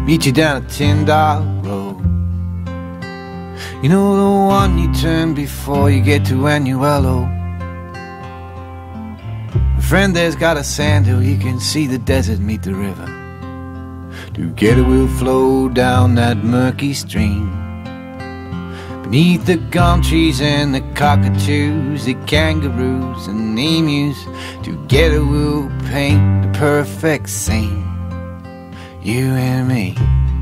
meet you down a $10 road. You know, the one you turn before you get to Anuelo. My friend there's got a sand hill, you can see the desert meet the river. Together we'll flow down that murky stream, beneath the gum trees and the cockatoos, the kangaroos and emus. Together we'll paint the perfect scene, you and me.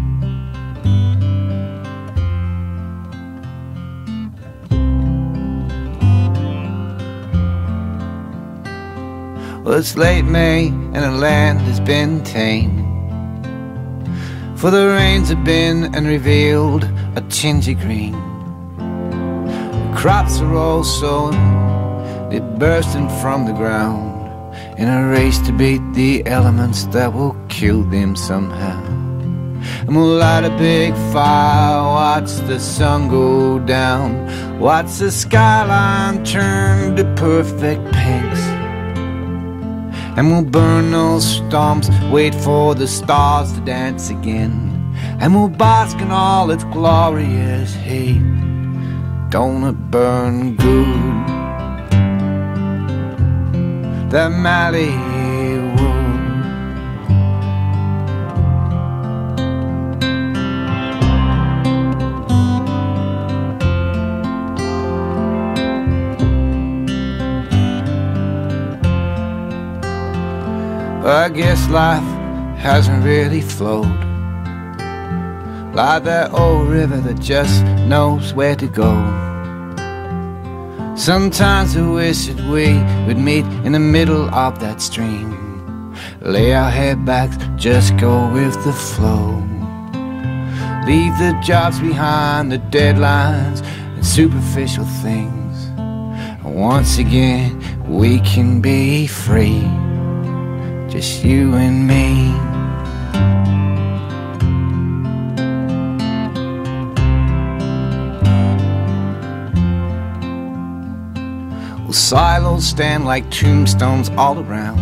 Well, it's late May and the land has been tamed, for the rains have been and revealed a tingy green. The crops are all sown, they're bursting from the ground, in a race to beat the elements that will kill them somehow. And we'll light a big fire, watch the sun go down, watch the skyline turn to perfect pinks. And we'll burn those storms, wait for the stars to dance again. And we'll bask in all its glorious heat. Don't it burn good, that Malibu? I guess life hasn't really flowed like that old river that just knows where to go. Sometimes I wish that we would meet in the middle of that stream, lay our head back, just go with the flow. Leave the jobs behind, the deadlines and superficial things, and once again we can be free, just you and me. Well, silos stand like tombstones all around,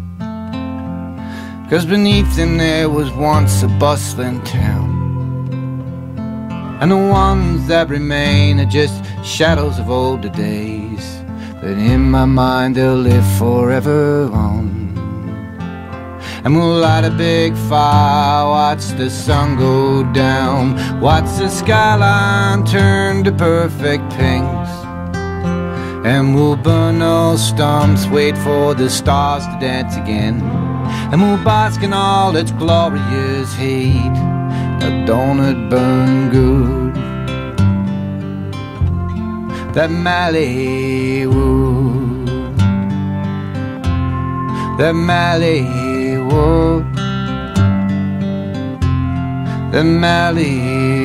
'cause beneath them there was once a bustling town. And the ones that remain are just shadows of older days, but in my mind they'll live forever on. And we'll light a big fire, watch the sun go down, watch the skyline turn to perfect pinks. And we'll burn those stumps, wait for the stars to dance again. And we'll bask in all its glorious heat. Now don't it burn good, that Malibu, that Malibu, the Malibu.